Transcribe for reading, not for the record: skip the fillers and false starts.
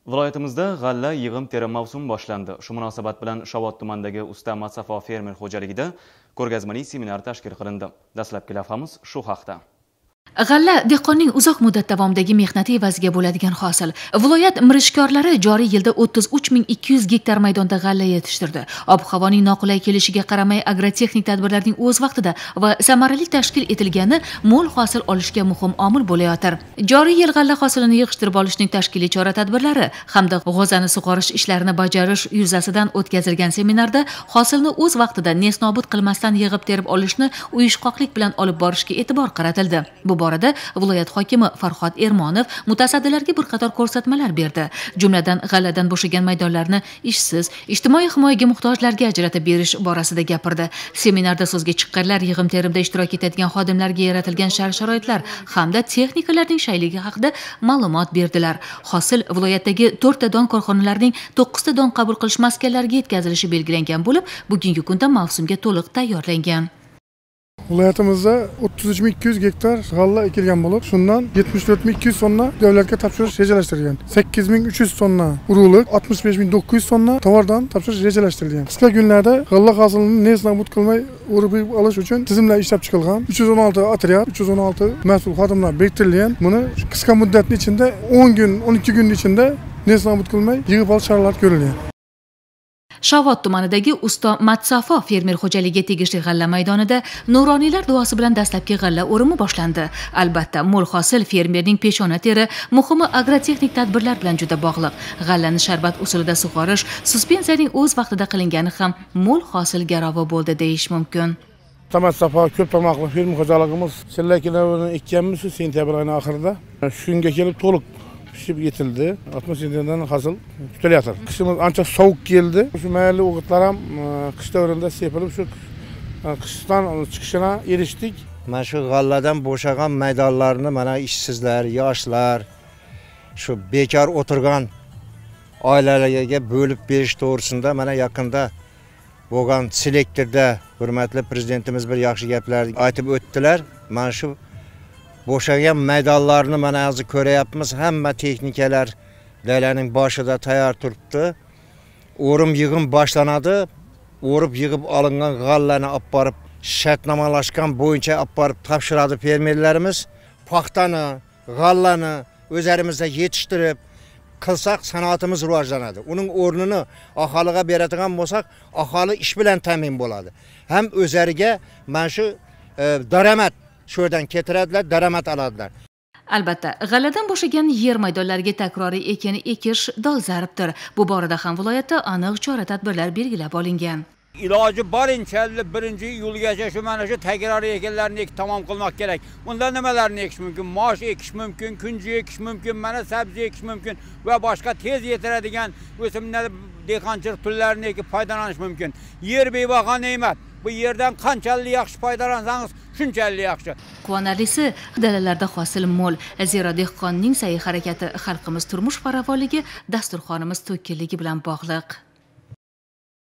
Viloyatimizda g'alla yig'im-terim mavsumi boshlandi. Shu munosabat bilan Shovot tumanidagi Usta Matsafo fermer xo'jaligida ko'rgazmali seminar tashkil qilindi. Dastlabki lavhamiz shu haqda. G'alla dehqonning uzoq muddat davomidagi mehnati evaziga bo'ladigan hosil. Viloyat mirishkorlari joriy yilda 33.200 gektar maydonda g'alla yetishtirdi. Ob-havoning noqulay kelishiga qaramay agrotexnik tadbirlarning o'z vaqtida va samarali tashkil etilgani mo'l hosil olishga muhim omil bo'layotir. Joriy yil g'alla hosilini yig'ishtirib olishning tashkiliy chora-tadbirlari hamda g'o'zani sug'orish ishlarini bajarish yuzasidan o'tkazilgan seminarda hosilni o'z vaqtida nesnobud qilmasdan yig'ib-terib olishni uyushqoqlik bilan olib borishga e'tibor qaratildi. Bu borada viloyat hokimi Farhod Ermonov mutasaddilarga bir qator ko'rsatmalar berdi. Jumladan g'alladan bo'shagan maydonlarni ishsiz, ijtimoiy himoyaga muhtojlarga ajratib berish borasida gapirdi. Seminarda so'zga chiqqanlar yig'im-terimda ishtirok etadigan xodimlarga yaratilgan shart-sharoitlar hamda texnikalarning shayligi haqida ma'lumot berdilar. Hosil viloyatdagi 4 ta don korxonalarining 9 ta don qabul qilish maskanlariga yetkazilishi belgilangan bo'lib, bugungi kunda mavsumga to'liq tayyorlangan. Viloyatimizda 33.200 gektar g'alla ekilgan bo'lib, shundan 74.200 tonna davlatga topshirish rejalashtirilgan. 8.300 tonna urug'lik, 65.900 tonna tovardan topshirish rejalashtirilgan. Qisqa kunlarda g'alla hosilini nesnobud qilmay o'rib olish uchun tizimlar ishlab chiqilgan. 316 otryad, 316 mas'ul xodimlar biriktirilgan. Buni qisqa muddatning ichida 10 kun, 12 kun ichida nesnobud qilmay yig'ib olish choralari ko'rilgan. Shovot tumanidagi Usta Matsafo fermer xo'jaligiga tegishli g'alla maydonida nuroniylar duosi bilan dastlabki g'alla o'rimi boshlandi. Albatta, mo'l hosil fermerning peshona teri, muhimi agrotexnik tadbirlar bilan juda bog'liq. G'allani sharbat usulida sug'orish, suspensiyaning o'z vaqtida qilingani ham mo'l hosil garovi bo'ldi deyish mumkin. Matsafo ko'p tarmoqli fermer xo'jaligimiz sillakini ekkanmiz sentyabr oyining oxirida. Shu kunga kelib to'liq pishib yetildi. 60 sentyabdan hosil tutilyapti. Qishimiz ancha sovuq keldi. Shu mayli o'g'itlar ham qish davrida sepilib, shu qishdan chiqishina erishdik. Mana shu g'alladan bo'shagan maydonlarni mana ishsizlar, yoshlar, shu bekor o'tirgan oilalarga bo'lib berish to'g'risida mana yaqinda bo'lgan selektorda hurmatli prezidentimiz bir yaxshi gaplar aytib o'tdilar. Mana shu bo'shagan maydonlarni mana hozir ko'ryapmiz. Hamma texnikalar dalaning boshida tayyor turibdi. O'rim yig'im boshlanadi. O'rib yig'ib olingan g'allani olib borib shartnomalashgan bo'yicha olib borib topshiradi fermerlarimiz. Paxtani, g'allani o'zlarimizda yetishtirib qilsak sanoatimiz rivojlanadi. Uning o'rnini aholiga beradigan bo'lsak, aholi ish bilan ta'min bo'ladi. Ham o'zlariga mana shu daromad shu yerdan keltiradilar, daromad oladilar. Albatta, g'alladan bo'shagan yer maydonlariga takroriy ekin ekish dolzarbdir. Bu borada ham viloyatda aniq chora-tadbirlar belgilab olingan. Iloji borincha 1-iyulgacha shu mana shu takroriy ekinlarni tamom qilmoq kerak. Unda nimalarni ekish mumkin? Mosh ekish mumkin, kunji ekish mumkin, mana sabzi ekish mumkin va boshqa tez yetiradigan o'simlik dehqonchilik turlarini ekib foydalanish mumkin. Yer bebaho ne'mat. Bu yerdan qanchalik yaxshi foydalansangiz, shunchalik yaxshi. Quvonarlisi, dalalarda hosil mo'l. Zero dehqonning sa'y harakati xalqimiz turmush farovonligi, dasturxonimiz to'kkanligi bilan bog'liq.